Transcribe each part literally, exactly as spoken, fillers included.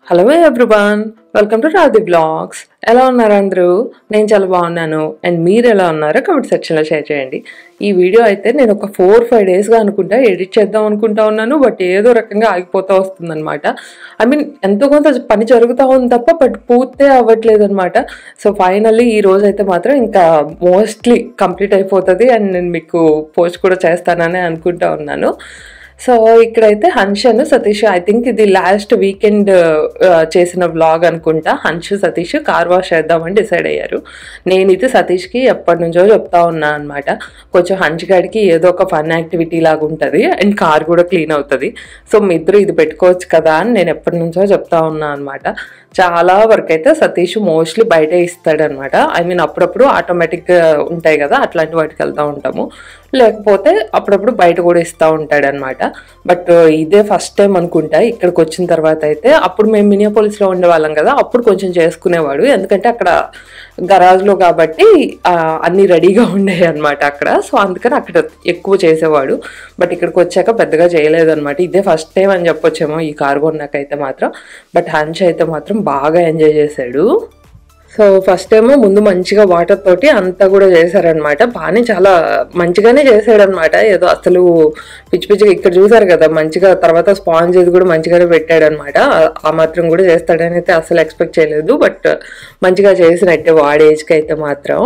Hello everyone, welcome to Radhi blogs. ఎలా ఉన్నారు అందరూ? నేను చాలా బాగున్నాను. అండ్ మీరు ఎలా ఉన్నారో కామెంట్ సెక్షన్లో షేర్ చేయండి. ఈ వీడియో అయితే నేను ఒక ఫోర్ ఫైవ్ డేస్గా అనుకుంటా ఎడిట్ చేద్దాం అనుకుంటా ఉన్నాను, బట్ ఏదో రకంగా ఆగిపోతూ వస్తుంది అనమాట. ఐ మీన్ ఎంతో కొంత పని జరుగుతూ ఉంది తప్ప బట్ పూర్తే అవ్వట్లేదు అనమాట. సో ఫైనల్లీ ఈ రోజు అయితే మాత్రం ఇంకా మోస్ట్లీ కంప్లీట్ అయిపోతుంది అండ్ నేను మీకు పోస్ట్ కూడా చేస్తానని అనుకుంటా ఉన్నాను. సో ఇక్కడైతే హన్ష్ అను సతీష్, ఐ థింక్ ఇది లాస్ట్ వీకెండ్ చేసిన వ్లాగ్ అనుకుంటా. హన్ష్ సతీష్ కార్ వాష్ చేద్దామని డిసైడ్ అయ్యారు. నేను ఇది సతీష్కి ఎప్పటి నుంచో చెప్తా ఉన్నా అనమాట, కొంచెం హన్ష్ గాడికి ఏదో ఒక ఫన్ యాక్టివిటీ లాగా ఉంటుంది అండ్ కార్ కూడా క్లీన్ అవుతుంది, సో మీ ఇద్దరు ఇది పెట్టుకోవచ్చు కదా అని నేను ఎప్పటి నుంచో చెప్తా ఉన్నా అనమాట. చాలా వరకు అయితే సతీష్ మోస్ట్లీ బయటే ఇస్తాడనమాట. ఐ మీన్ అప్పుడప్పుడు ఆటోమేటిక్గా ఉంటాయి కదా, అట్లాంటి వాటికి వెళ్తూ ఉంటాము, లేకపోతే అప్పుడప్పుడు బయట కూడా ఇస్తూ ఉంటాడనమాట. బట్ ఇదే ఫస్ట్ టైం అనుకుంటా ఇక్కడికి వచ్చిన తర్వాత అయితే. అప్పుడు మేము మినియాపోలిస్లో ఉండేవాళ్ళం కదా, అప్పుడు కొంచెం చేసుకునేవాడు, ఎందుకంటే అక్కడ గరాజ్లో కాబట్టి అన్నీ రెడీగా ఉండేవి అనమాట అక్కడ. సో అందుకని అక్కడ ఎక్కువ చేసేవాడు, బట్ ఇక్కడికి వచ్చాక పెద్దగా చేయలేదు అనమాట. ఇదే ఫస్ట్ టైం అని చెప్పొచ్చేమో ఈ కారు కొన్నాకైతే మాత్రం. బట్ హన్ష్ అయితే మాత్రం బాగా ఎంజాయ్ చేశాడు. సో ఫస్ట్ ఏమో ముందు మంచిగా వాటర్ తోటి అంతా కూడా చేశారనమాట. బాగానే చాలా మంచిగానే చేశాడనమాట, ఏదో అసలు పిచ్చి పిచ్చిగా ఇక్కడ చూసారు కదా మంచిగా. తర్వాత స్పాంజ్ ఇది కూడా మంచిగానే పెట్టాడనమాట. ఆ మాత్రం కూడా చేస్తాడని అయితే అసలు ఎక్స్పెక్ట్ చేయలేదు, బట్ మంచిగా చేసినట్టే వాడి ఏజ్కి అయితే మాత్రం.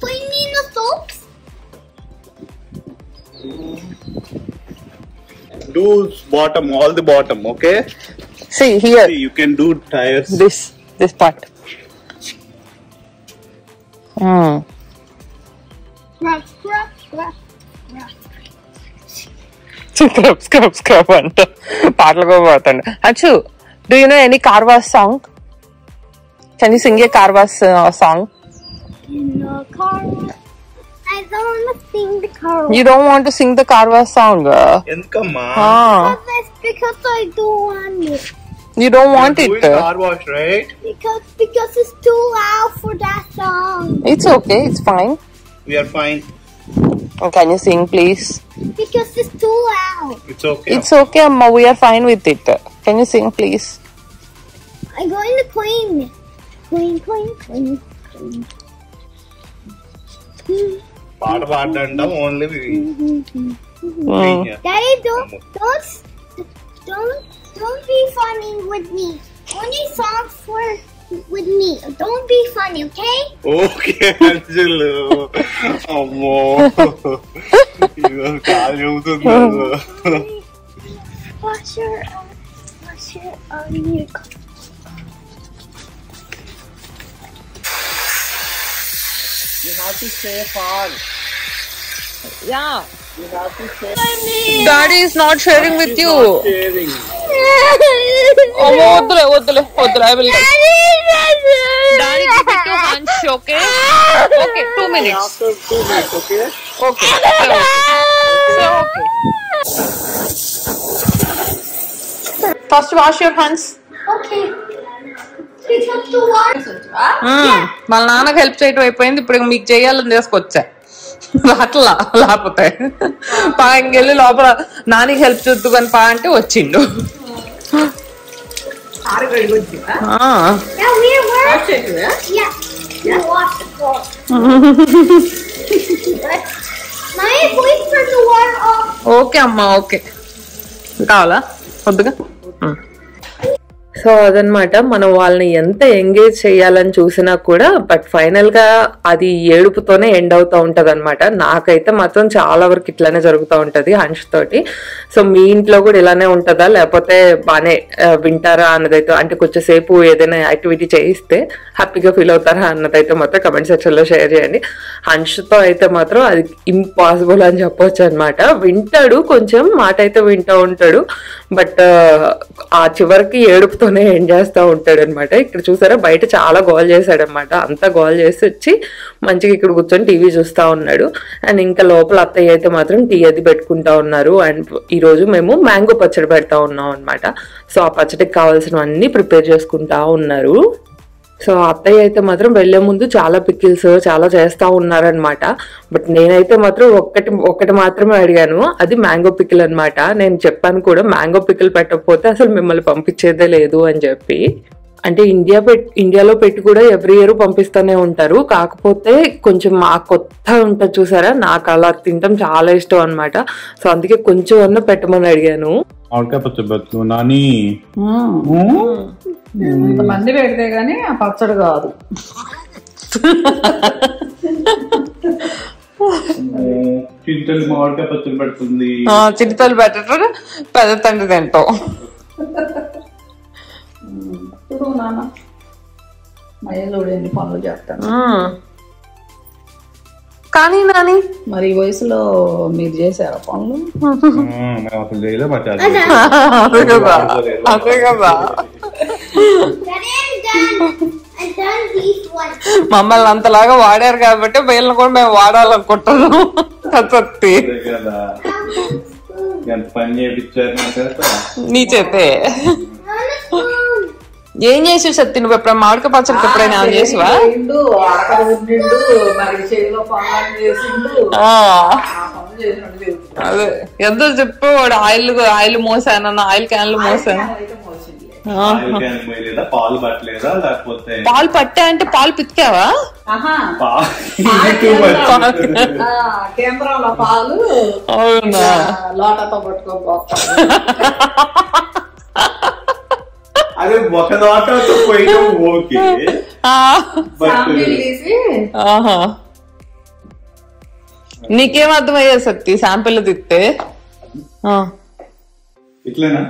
Do bottom, all the bottom, okay? See here. See, you can do tires. This, this part. Hmm. Scrub, scrub, scrub, scrub. Scrub, scrub, scrub anta పాటలు కూడా పాడుతాడు. Achu, do you know any car wash song? Can you sing a car wash uh, song? In the car wash. I don't want to sing the car wash. You don't want to sing the car wash song? Endukama? Ah. Because, because I don't want it. You don't want You're it? doing car wash, right? Because because it's too loud for that song. It's okay, it's fine. We are fine. Can you sing please? Because it's too loud. It's okay. It's okay, Amma, we are fine with it. Can you sing please? I'm going to clean. Clean, clean, clean, clean. పాట పాడడం only we. Mm. Daddy, don't don't don't don't be funny with me. Only songs for with me. Don't be funny, okay? Okay, Angelo. అమ్మో ఇది call చెబుతున్నారు. Wash your uh, wash your uh, your You have to stay far. Yeah. You have to stay. Daddy is not sharing with you. Sharing. Oh, odle, odle, odle. I will. Daddy, give it to Hansh, okay? Okay, two minutes. After two minutes, okay? Okay. So okay. So okay. First wash your hands. Okay. Pick up the water. వాళ్ళ నాన్నకు help చేయటం అయిపోయింది, ఇప్పుడు మీకు చేయాలని తీసుకొచ్చా. అట్లా లేకపోతే పా ఇంకెళ్ళి లోపల నానికి హెల్ప్ చూద్దు కానీ పా అంటే వచ్చిండు. Yeah, we were. Yeah. Yeah. Wash the floor. My voice for the water off. Okay అమ్మా, ఓకే. కావాలా వద్దుగా. సో అదనమాట, మనం వాళ్ళని ఎంత ఎంగేజ్ చేయాలని చూసినా కూడా బట్ ఫైనల్గా అది ఏడుపుతోనే ఎండ్ అవుతూ ఉంటుంది అనమాట. నాకైతే మాత్రం చాలా వరకు ఇట్లానే జరుగుతూ ఉంటుంది హన్ష్ తోటి. సో మీ ఇంట్లో కూడా ఇలానే ఉంటుందా, లేకపోతే బాగానే వింటారా అన్నదైతే, అంటే కొంచెంసేపు ఏదైనా యాక్టివిటీ చేయిస్తే హ్యాపీగా ఫీల్ అవుతారా అన్నదైతే మాత్రం కమెంట్ సెక్షన్లో షేర్ చేయండి. హన్ష్తో అయితే మాత్రం అది ఇంపాసిబుల్ అని చెప్పొచ్చు అనమాట. వింటాడు, కొంచెం మాట అయితే వింటూ ఉంటాడు, బట్ ఆ చివరికి ఏడుపుతో ఎండ్ చేస్తూ ఉంటాడు అనమాట. ఇక్కడ చూసారా బయట చాలా గోల్ చేశాడనమాట, అంతా గోల్ చేసి వచ్చి మంచిగా ఇక్కడ కూర్చొని టీవీ చూస్తూ ఉన్నాడు. అండ్ ఇంకా లోపల అత్తయ్య అయితే మాత్రం టీ అది పెట్టుకుంటా ఉన్నారు. అండ్ ఈరోజు మేము మ్యాంగో పచ్చడి పెడతా ఉన్నాం అనమాట. సో ఆ పచ్చడికి కావాల్సినవన్నీ ప్రిపేర్ చేసుకుంటా ఉన్నారు. సో అత్తయ్య అయితే మాత్రం వెళ్లే ముందు చాలా పికిల్స్ చాలా చేస్తా ఉన్నారనమాట. బట్ నేనైతే మాత్రం ఒక్కటి ఒక్కటి మాత్రమే అడిగాను, అది మ్యాంగో పికిల్ అనమాట. నేను చెప్పాను కూడా మ్యాంగో పికిల్ పెట్టకపోతే అసలు మిమ్మల్ని పంపించేదే లేదు అని చెప్పి. అంటే ఇండియా పెట్ ఇండియాలో పెట్టి కూడా ఎవ్రీ ఇయర్ పంపిస్తూనే ఉంటారు. కాకపోతే కొంచెం మా కొత్త ఉంటుంది చూసారా, నాకు అలా తింటాం చాలా ఇష్టం అనమాట. సో అందుకే కొంచెం అన్న పెట్టమని అడిగాను. మంది పెడితే గానీ ఆ పచ్చడి కాదు. చింతలు మామిడికాయ పచ్చడి పెడుతుంది. చింతలు పెట్టడం పెద్ద తండ్రి తింటాం. ఇప్పుడు నాన్న మయ్యలోడు ఎన్ని పనులు చేస్తాను. కానీ నాని మరి ఈ వయసులో మీరు చేసారా పనులు? అసలు చేయలే మా అదే కదా అదే కదా మమ్మల్ని అంతలాగా వాడారు కాబట్టి వీళ్ళని కూడా మేము వాడాలనుకుంటున్నాం. సత్తి ఎంత పని చేయించారు నీ చేతే. ఏం చేసావు సత్తి నువ్వు? ఎప్పుడైనా మామిడికాయ పచ్చడికి ఎప్పుడైనా ఏమైనా చేసావా? అదే ఎంత చెప్పు, వాడు ఆయిల్ ఆయిల్ మోసానన్న ఆయిల్ క్యాన్లు మోసాను. పాలు పట్టలేదా లేకపోతే పాలు పట్టా అంటే పాలు పితికావా? కేంద్రంలో పాలు అవునా లోటతో పట్టుకోపోతా. అదే ఒక లోటతో పోయినా ఓకే. నీకేం అర్థమయ్యా సత్తి శాంపిల్ తిత్తే? ఇట్లేనా?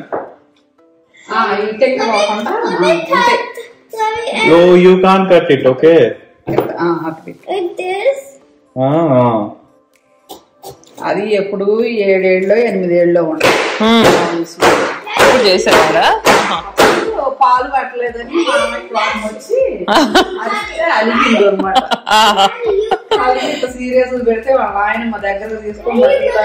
No, you can't cut it, okay? Like this? అది ఎప్పుడు ఏడేళ్ళలో ఎనిమిదేళ్ళలో ఉండదు. ఇప్పుడు చేసారా? పాలు పట్టలేదని వచ్చి అలిగింది అనమాట. సీరియస్ పెడితే వాళ్ళ ఆయన మా దగ్గర తీసుకొని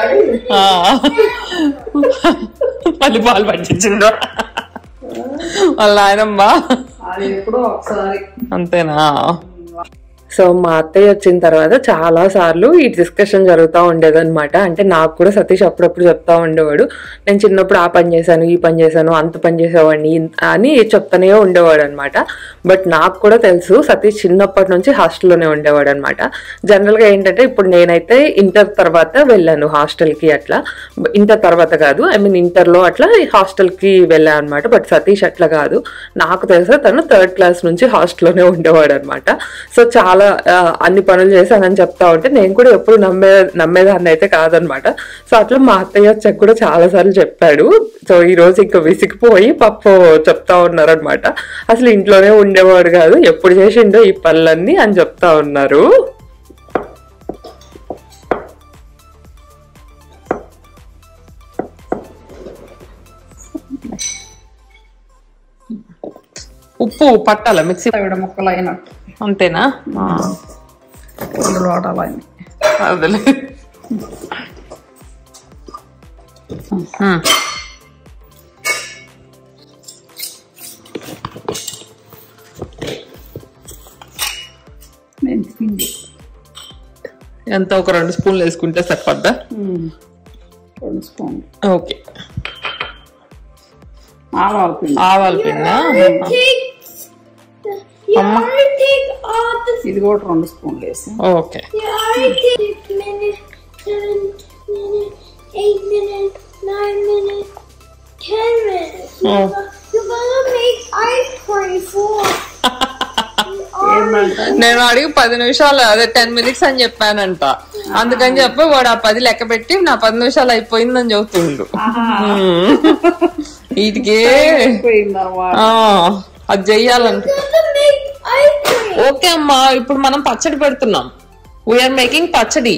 మళ్ళీ పాలు పట్టించిందో వాళ్ళ ఆయనమ్మా. అది ఎప్పుడో ఒకసారి అంతేనా? సో మా అత్తయ్య వచ్చిన తర్వాత చాలా సార్లు ఈ డిస్కషన్ జరుగుతూ ఉండేది అనమాట. అంటే నాకు కూడా సతీష్ అప్పుడప్పుడు చెప్తా ఉండేవాడు, నేను చిన్నప్పుడు ఆ పని చేశాను ఈ పని చేశాను అంత పని చేసేవాడిని అని చెప్తానే ఉండేవాడు అనమాట. బట్ నాకు కూడా తెలుసు సతీష్ చిన్నప్పటి నుంచి హాస్టల్లోనే ఉండేవాడు అనమాట. జనరల్గా ఏంటంటే ఇప్పుడు నేనైతే ఇంటర్ తర్వాత వెళ్ళాను హాస్టల్కి, అట్లా ఇంటర్ తర్వాత కాదు ఐ మీన్ ఇంటర్లో అట్లా హాస్టల్కి వెళ్ళాను అనమాట. బట్ సతీష్ అట్లా కాదు, నాకు తెలుసా తను థర్డ్ క్లాస్ నుంచి హాస్టల్లోనే ఉండేవాడు అనమాట. సో చాలా అన్ని పనులు చేశానని చెప్తా ఉంటే నేను కూడా ఎప్పుడు నమ్మే నమ్మేదాన్ని అయితే కాదనమాట. సో అట్లా మా అత్తయ్య వచ్చాక కూడా చాలా సార్లు చెప్పాడు. సో ఈ రోజు ఇంకా విసిగిపోయి పప్పు చెప్తా ఉన్నారనమాట, అసలు ఇంట్లోనే ఉండేవాడు కాదు ఎప్పుడు చేసిండో ఈ పనులన్నీ అని చెప్తా ఉన్నారు. ఉప్పు పట్టాల మిక్సీ ముక్కలు అయినట్టు అంతేనా? లోటాలని అదిలే. మెంతిపిండి ఎంత ఒక రెండు స్పూన్లు వేసుకుంటే సరిపడ్డా? రెండు స్పూన్లు. ఓకే. ఆవాల పిండి. ఆవాల పిండి ఇది కూడా రెండు స్పూన్లు వేసి. ఓకే. నేను అడిగి పది నిమిషాలు అదే టెన్ మినిట్స్ అని చెప్పానంట, అందుకని చెప్పి వాడు ఆ పది లెక్క పెట్టి నా పది నిమిషాలు అయిపోయిందని చెబుతుండు. వీటికి అది చెయ్యాలంట. ఓకే అమ్మా, ఇప్పుడు మనం పచ్చడి పెడుతున్నాం. We are making pachadi.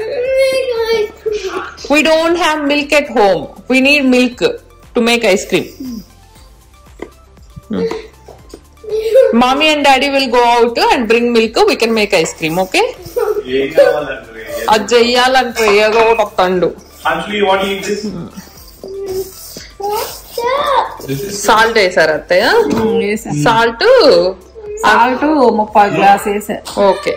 We don't have milk at home, we need milk to make ice cream. Mommy and daddy will go out and bring milk, we can make ice cream, okay? అది చెయ్యాలంటే ఏదో ఒకటి వస్తాడు. సాల్ట్ వేసారు అత్తయ్య? Salt salt ముప్పై glass వేసా. Okay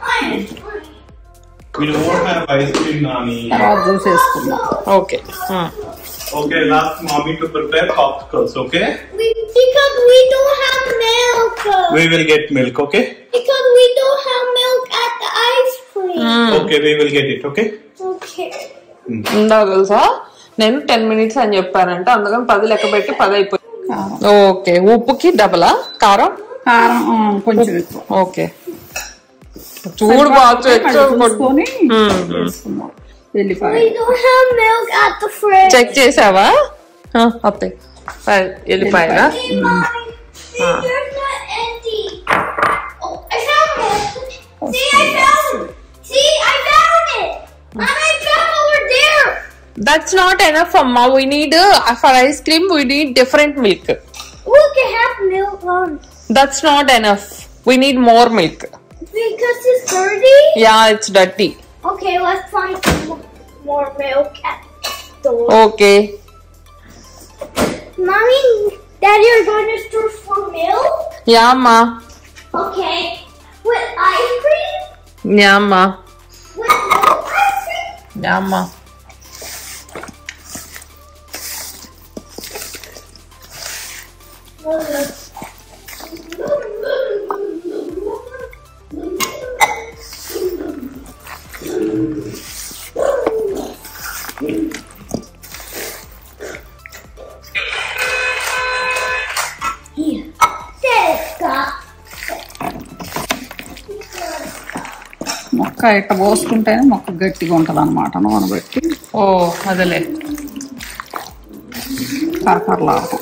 We don't have ice cream, Nani. తర్వాత జ్యూస్ వేసుకుందాం. Okay Okay, last mommy to prepare popsicles, okay? We, because we don't have milk. We will get milk, okay? Because we don't have milk at the ice cream. Okay, we will get it, okay? Okay. ఉందా తెలుసా, నేను ten minutes అని చెప్పానంట, అందుకని పది లెక్క పెట్టి పది అయిపోయింది. కారం ఓకే ఉప్పుకి డబలా కారం కారం ఆ, కొంచెం ఎక్కువ ఓకే చూడు బాగా చూసుకొని వేసుకుందాం. వెల్లిపాయ We don't have milk at the fridge. Check చేసావా అత్తే వెళ్ళిపోయారా Hey, Mommy. See, there's not empty. Oh, I found it. See, I found it. See, I found it. Mom, I found over there. That's not enough, Amma. We need uh, for ice cream. We need different milk. Look, I have milk on. That's not enough. We need more milk. Because it's dirty? Yeah, it's dirty. Okay, let's find some more milk at the store. Okay. Mommy, Daddy are going to store for milk? Yeah, Ma. Okay. With ice cream? Yeah, Ma. With no ice cream? Yeah, Ma. Here. There it's got. మొక్క ఇట్ట పోసుకుంటేనే మొక్క గట్టిగా ఉంటుంది అనమాట. నూనె పెట్టి ఓ అదలే కరకరలాడతాం.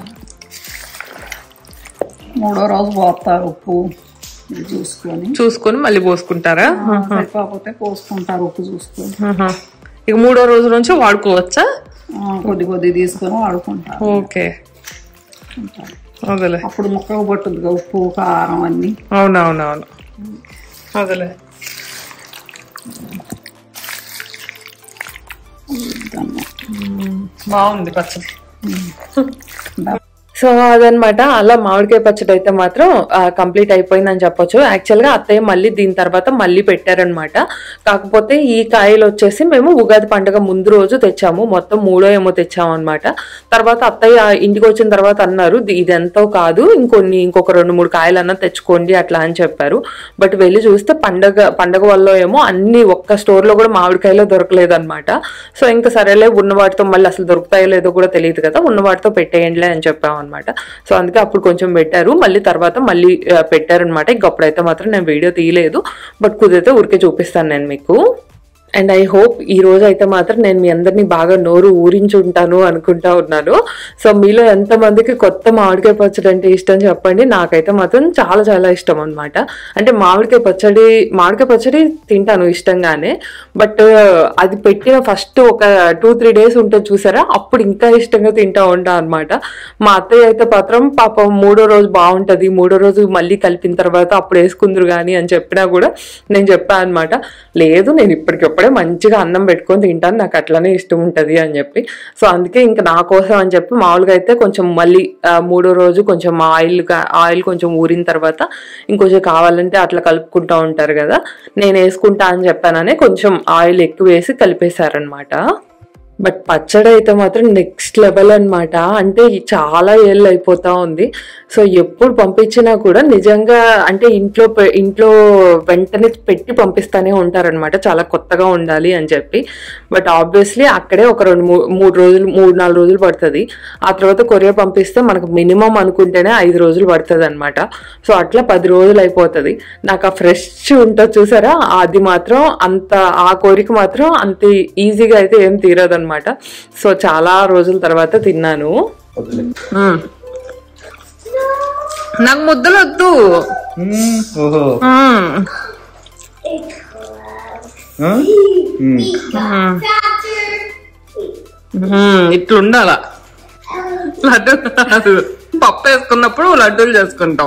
మూడో రోజు పోస్తారు ఉప్పు ఇది చూసుకొని. చూసుకొని మళ్ళీ పోసుకుంటారా? సరిపోతే పోసుకుంటారు ఉప్పు చూసుకొని. ఇక మూడో రోజు నుంచి వాడుకోవచ్చా? కొద్ది కొద్ది తీసుకొని వాడుకుంటారు. ఓకే అదలే అప్పుడు మొక్కకు పట్టుద్దిగా ఉప్పు కారం అన్ని. అవునవునవును అదలే బాగుంది పచ్చడి. సో అదనమాట. అలా మామిడికాయ పచ్చడి అయితే మాత్రం కంప్లీట్ అయిపోయిందని చెప్పొచ్చు. యాక్చువల్ గా అత్తయ్య మళ్ళీ దీని తర్వాత మళ్ళీ పెట్టారనమాట. కాకపోతే ఈ కాయలు వచ్చేసి మేము ఉగాది పండుగ ముందు రోజు తెచ్చాము. మొత్తం మూడో ఏమో తెచ్చాము అనమాట. తర్వాత అత్తయ్య ఇంటికి వచ్చిన తర్వాత అన్నారు ఇది ఎంతో కాదు, ఇంకొన్ని ఇంకొక రెండు మూడు కాయలు అన్నా తెచ్చుకోండి అట్లా అని చెప్పారు. బట్ వెళ్ళి చూస్తే పండగ పండగ వల్ల ఏమో అన్ని ఒక్క స్టోర్ లో కూడా మామిడికాయలో దొరకలేదు అనమాట. సో ఇంకా సరేలే ఉన్న వాటితో మళ్ళీ అసలు దొరుకుతాయో లేదో కూడా తెలియదు కదా, ఉన్న వాటితో పెట్టేయండిలే అని చెప్పాము అనమాట. సో అందుకే అప్పుడు కొంచెం పెట్టారు, మళ్ళీ తర్వాత మళ్ళీ పెట్టారనమాట. ఇంకప్పుడైతే మాత్రం నేను వీడియో తీయలేదు, బట్ కుదిరితే ఊరికే చూపిస్తాను నేను మీకు. అండ్ ఐ హోప్ ఈ రోజు అయితే మాత్రం నేను మీ అందరినీ బాగా నోరు ఊరించి ఉంటాను అనుకుంటా ఉన్నాను. సో మీలో ఎంతమందికి కొత్త మామిడికాయ పచ్చడి అంటే ఇష్టం చెప్పండి. నాకైతే మాత్రం చాలా చాలా ఇష్టం అనమాట. అంటే మామిడికాయ పచ్చడి మామిడికాయ పచ్చడి తింటాను ఇష్టంగానే, బట్ అది పెట్టిన ఫస్ట్ ఒక టూ త్రీ డేస్ ఉంటుంది చూసారా, అప్పుడు ఇంకా ఇష్టంగా తింటా ఉంటా అనమాట. మా అత్తయ్య అయితే మాత్రం పాపం మూడో రోజు బాగుంటది, మూడో రోజు మళ్ళీ కలిపిన తర్వాత అప్పుడు వేసుకుందరు కానీ అని చెప్పినా కూడా నేను చెప్పాను అనమాట, లేదు నేను ఇప్పటికప్పుడు అప్పుడే మంచిగా అన్నం పెట్టుకొని తింటాను, నాకు అట్లానే ఇష్టం ఉంటుంది అని చెప్పి. సో అందుకే ఇంకా నా కోసం అని చెప్పి మామూలుగా అయితే కొంచెం మళ్ళీ మూడో రోజు కొంచెం ఆయిల్ ఆయిల్ కొంచెం ఊరిన తర్వాత ఇంకొంచెం కావాలంటే అట్లా కలుపుకుంటూ ఉంటారు కదా, నేను వేసుకుంటా అని చెప్పాననే కొంచెం ఆయిల్ ఎక్కువ వేసి కలిపేశారనమాట. బట్ పచ్చడి అయితే మాత్రం నెక్స్ట్ లెవెల్ అనమాట. అంటే చాలా ఏళ్ళు అయిపోతా ఉంది. సో ఎప్పుడు పంపించినా కూడా నిజంగా అంటే ఇంట్లో ఇంట్లో వెంటనే పెట్టి పంపిస్తానే ఉంటారనమాట, చాలా కొత్తగా ఉండాలి అని చెప్పి. బట్ ఆబ్వియస్లీ అక్కడే ఒక రెండు మూడు రోజులు మూడు నాలుగు రోజులు పడుతుంది. ఆ తర్వాత కొరియర్ పంపిస్తే మనకు మినిమం అనుకుంటేనే ఐదు రోజులు పడుతుంది అనమాట. సో అట్లా పది రోజులు అయిపోతుంది. నాకు ఆ ఫ్రెష్ ఉంటుంది చూసారా, అది మాత్రం అంత ఆ కోరిక మాత్రం అంత ఈజీగా అయితే ఏం తీరదు అనమాట. సో చాలా రోజుల తర్వాత తిన్నాను. నాకు ముద్దలు వద్దు, ఇట్లుండాల. లడ్డు కాదు, పప్పు వేసుకున్నప్పుడు లడ్డూలు చేసుకుంటాం.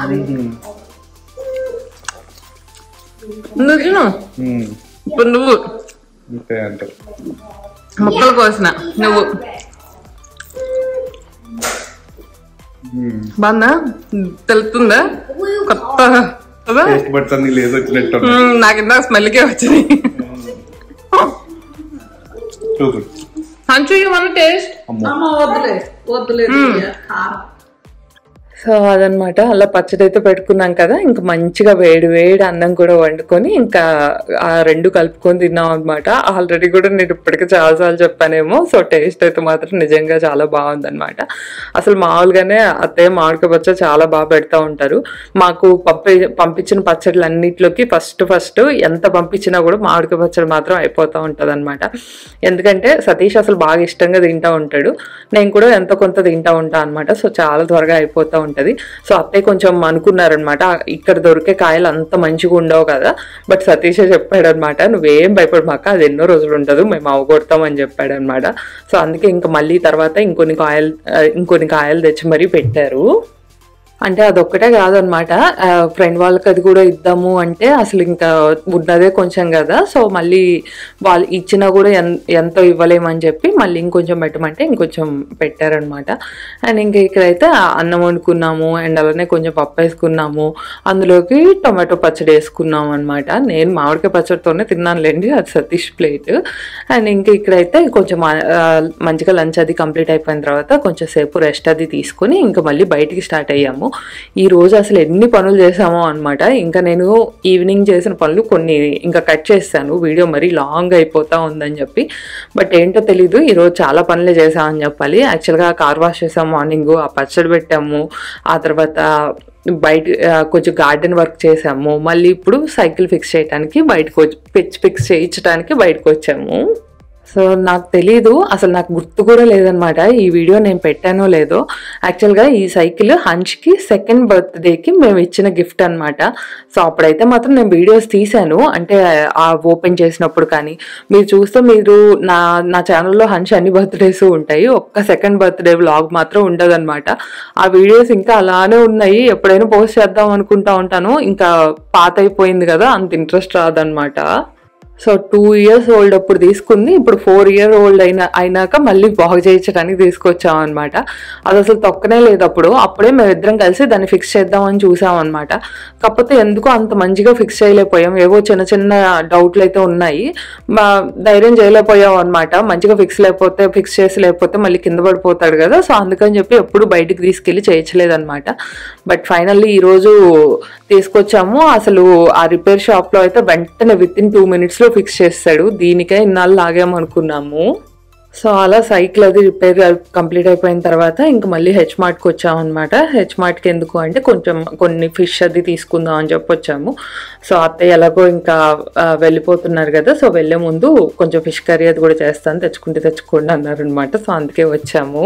ఇప్పుడు నువ్వు ముక్కలు కోసిన నువ్వు బాగుందా తెలుస్తుందా కొత్త కదా టేస్ట్ బడ్స్ అన్ని లేదు వచ్చినట్టు మ్మ్, నాకు ఇందాక స్మెల్కే వచ్చింది చూడు హంచు యూ వాంట్ టేస్ట్ అమ్మ వద్దులే వద్దులేదు కారం సో అదనమాట అలా పచ్చడి అయితే పెట్టుకున్నాం కదా ఇంకా మంచిగా వేడి వేడి అన్నం కూడా వండుకొని ఇంకా ఆ రెండు కలుపుకొని తిన్నాం అనమాట. ఆల్రెడీ కూడా నేను ఇప్పటికే చాలాసార్లు చెప్పానేమో. సో టేస్ట్ అయితే మాత్రం నిజంగా చాలా బాగుందన్నమాట. అసలు మామూలుగానే అత్తయ్య మామిడికాయ పచ్చడి చాలా బాగా పెడతా ఉంటారు. మాకు పంపి పంపించిన పచ్చళ్ళు అన్నిట్లోకి ఫస్ట్ ఫస్ట్ ఎంత పంపించినా కూడా మామిడికాయ పచ్చడి మాత్రం అయిపోతూ ఉంటుంది అనమాట. ఎందుకంటే సతీష్ అసలు బాగా ఇష్టంగా తింటూ ఉంటాడు, నేను కూడా ఎంతో కొంత తింటూ ఉంటాను అనమాట. సో చాలా త్వరగా అయిపోతూ ఉంటది. సో అత్తయ్య కొంచెం అనుకున్నారనమాట, ఇక్కడ దొరికే కాయలు అంత మంచిగా ఉండవు కదా, బట్ సతీషే చెప్పాడు అనమాట, నువ్వేం భయపడమాక, అది ఎన్నో రోజులు ఉండదు, మేము అవగొడతామని చెప్పాడు అనమాట. సో అందుకే ఇంకా మళ్ళీ తర్వాత ఇంకొన్ని కాయలు ఇంకొన్ని కాయలు తెచ్చి మరీ పెట్టారు. అంటే అదొక్కటే కాదనమాట, ఫ్రెండ్ వాళ్ళకి అది కూడా ఇద్దాము అంటే అసలు ఇంకా ఉన్నదే కొంచెం కదా, సో మళ్ళీ వాళ్ళు ఇచ్చినా కూడా ఎంతో ఇవ్వలేమని చెప్పి మళ్ళీ ఇంకొంచెం పెట్టమంటే ఇంకొంచెం పెట్టారనమాట. అండ్ ఇంకా ఇక్కడైతే అన్నం వండుకున్నాము అండ్ అలానే కొంచెం పప్పు వేసుకున్నాము, అందులోకి టొమాటో పచ్చడి వేసుకున్నాము అనమాట. నేను మామిడికాయ పచ్చడితోనే తిన్నానులేండి, అది సతీష్ ప్లేట్. అండ్ ఇంకా ఇక్కడైతే కొంచెం మంచిగా లంచ్ అది కంప్లీట్ అయిపోయిన తర్వాత కొంచెం సేపు రెస్ట్ అది తీసుకుని ఇంకా మళ్ళీ బయటికి స్టార్ట్ అయ్యాము. ఈ రోజు అసలు ఎన్ని పనులు చేసామో అనమాట. ఇంకా నేను ఈవినింగ్ చేసిన పనులు కొన్ని ఇంకా కట్ చేస్తాను, వీడియో మరీ లాంగ్ అయిపోతా ఉందని చెప్పి. బట్ ఏంటో తెలీదు, ఈరోజు చాలా పనులే చేసామని చెప్పాలి. యాక్చువల్గా కార్ వాష్ చేసాము మార్నింగ్, ఆ పచ్చడి పెట్టాము, ఆ తర్వాత బయట కొంచెం గార్డెన్ వర్క్ చేసాము, మళ్ళీ ఇప్పుడు సైకిల్ ఫిక్స్ చేయడానికి బయటకు వచ్చి పిచ్ ఫిక్స్ చేయించడానికి బయటకు వచ్చాము. సో నాకు తెలీదు, అసలు నాకు గుర్తు కూడా లేదనమాట ఈ వీడియో నేను పెట్టానో లేదో. యాక్చువల్గా ఈ సైకిల్ హంచ్కి సెకండ్ బర్త్డేకి మేము ఇచ్చిన గిఫ్ట్ అనమాట. సో అప్పుడైతే మాత్రం నేను వీడియోస్ తీశాను, అంటే ఆ ఓపెన్ చేసినప్పుడు. కానీ మీరు చూస్తే మీరు నా నా ఛానల్లో హంచ్ అన్ని బర్త్డేస్ ఉంటాయి, ఒక్క సెకండ్ బర్త్డే వ్లాగ్ మాత్రం ఉండదన్నమాట. ఆ వీడియోస్ ఇంకా అలానే ఉన్నాయి, ఎప్పుడైనా పోస్ట్ చేద్దాం అనుకుంటా ఉంటాను, ఇంకా పాత అయిపోయింది కదా, అంత ఇంట్రెస్ట్ రాదనమాట. సో టూ ఇయర్స్ ఓల్డ్ అప్పుడు తీసుకుంది, ఇప్పుడు ఫోర్ ఇయర్ ఓల్డ్ అయినా అయినాక మళ్ళీ బాగు చేయించడానికి తీసుకొచ్చాం అనమాట. అది అసలు తొక్కనే లేదు అప్పుడు, అప్పుడే మేమిద్దరం కలిసి దాన్ని ఫిక్స్ చేద్దామని చూసాం అనమాట. కాకపోతే ఎందుకో అంత మంచిగా ఫిక్స్ చేయలేకపోయాం, ఏవో చిన్న చిన్న డౌట్లు అయితే ఉన్నాయి, మా ధైర్యం చేయలేకపోయాం అనమాట. మంచిగా ఫిక్స్ లేకపోతే ఫిక్స్ చేసి లేకపోతే మళ్ళీ కింద పడిపోతాడు కదా, సో అందుకని చెప్పి ఎప్పుడు బయటికి తీసుకెళ్ళి చేయించలేదన్నమాట. బట్ ఫైనల్లీ ఈరోజు తీసుకొచ్చాము. అసలు ఆ రిపేర్ షాప్లో అయితే వెంటనే విత్ ఇన్ టూ మినిట్స్లో ఫిక్స్ చేస్తాడు, దీనికే ఇన్నాళ్ళు లాగామనుకున్నాము. సో అలా సైకిల్ అది రిపేర్ కంప్లీట్ అయిపోయిన తర్వాత ఇంక మళ్ళీ హెచ్ మార్ట్కి వచ్చామన్నమాట. హెచ్ మార్ట్కి ఎందుకు అంటే కొంచెం కొన్ని ఫిష్ అది తీసుకుందాం అని చెప్పి వచ్చాము. సో అత్తయ్య ఎలాగో ఇంకా వెళ్ళిపోతున్నారు కదా, సో వెళ్ళే ముందు కొంచెం ఫిష్ కర్రీ అది కూడా చేస్తాను, తెచ్చుకుంటే తెచ్చుకోండి అన్నారనమాట. సో అందుకే వచ్చాము.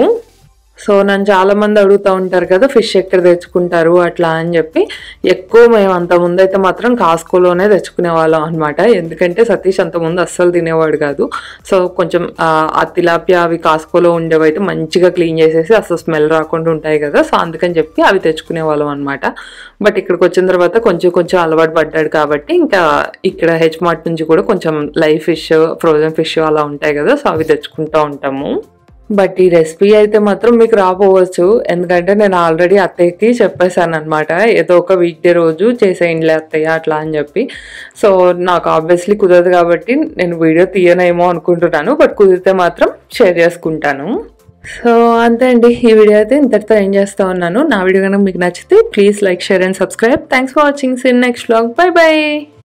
సో నన్ను చాలా మంది అడుగుతూ ఉంటారు కదా ఫిష్ ఎక్కడ తెచ్చుకుంటారు అట్లా అని చెప్పి. ఎక్కువ మేము అంత ముందు అయితే మాత్రం కాస్కోలోనే తెచ్చుకునే వాళ్ళం అనమాట, ఎందుకంటే సతీష్ అంత ముందు అస్సలు తినేవాడు కాదు. సో కొంచెం ఆ తిలాపియా అవి కాస్కోలో ఉండేవి అయితే మంచిగా క్లీన్ చేసేసి అసలు స్మెల్ రాకుండా ఉంటాయి కదా, సో అందుకని చెప్పి అవి తెచ్చుకునే వాళ్ళం అనమాట. బట్ ఇక్కడికి వచ్చిన తర్వాత కొంచెం కొంచెం అలవాటు పడ్డాడు కాబట్టి ఇంకా ఇక్కడ హెచ్ మార్ట్ నుంచి కూడా కొంచెం లైవ్ ఫిష్, ఫ్రోజన్ ఫిష్ అలా ఉంటాయి కదా, సో అవి తెచ్చుకుంటూ ఉంటాము. బట్ ఈ రెసిపీ అయితే మాత్రం మీకు రాపోవచ్చు, ఎందుకంటే నేను ఆల్రెడీ అత్తయ్యకి చెప్పేశాను అనమాట, ఏదో ఒక వీక్ డే రోజు చేసేయండిలే అత్తయ్య అట్లా అని చెప్పి. సో నాకు ఆబ్వియస్లీ కుదరదు కాబట్టి నేను వీడియో తీయనేమో అనుకుంటున్నాను, బట్ కుదిరితే మాత్రం షేర్ చేసుకుంటాను. సో అంతే అండి, ఈ వీడియో అయితే ఇంతటితో ఏం చేస్తూ ఉన్నాను. నా వీడియో కనుక మీకు నచ్చితే please like, share and subscribe. Thanks for watching. See you next vlog. Bye by.